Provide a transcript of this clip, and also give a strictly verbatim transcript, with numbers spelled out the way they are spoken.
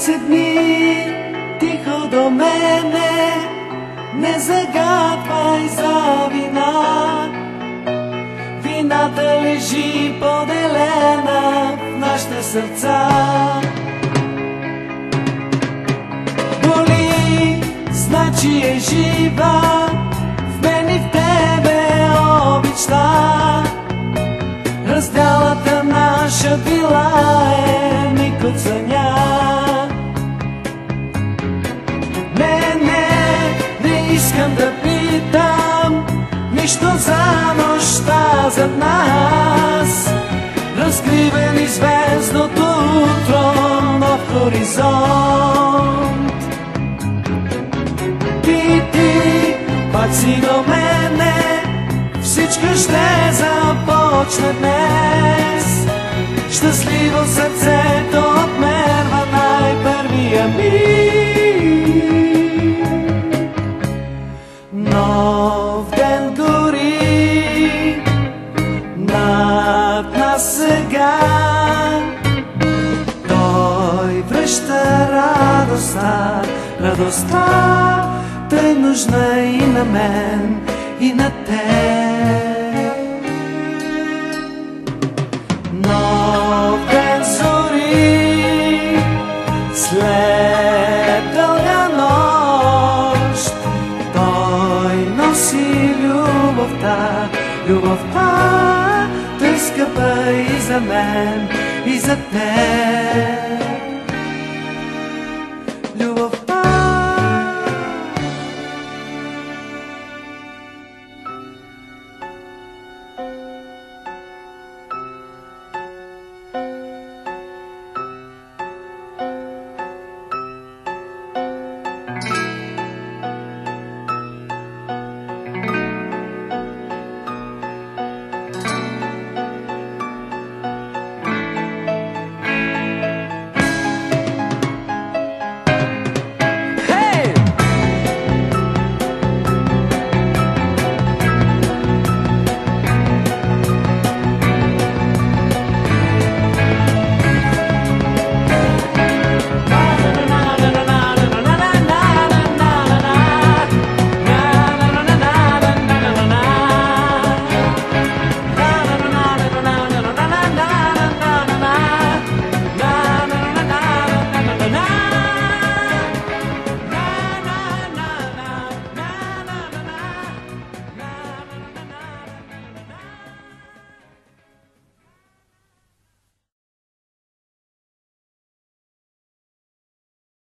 Седни тихо до мене, не загатвай за вина. Вината лежи поделена в нашите сърца. Боли, значи е жива, в мен и в тебе обичта. Разделата наша била е миг от съня. Не, не, не искам да питам нищо за нощта зад нас. Разкривени звездното утро, нов хоризонт. Ти, ти, пак си до мене, всичко ще започне днес. Щастливо сърцето отмерва най-първия миг. Нов ден гори над нас сега. Той връща радостта, радостта, тъй нужна и на мен, и на теб. Нов ден зори след дълга нощ. Той носи любовта, любовта, тъй скъпа и за мен, и за теб.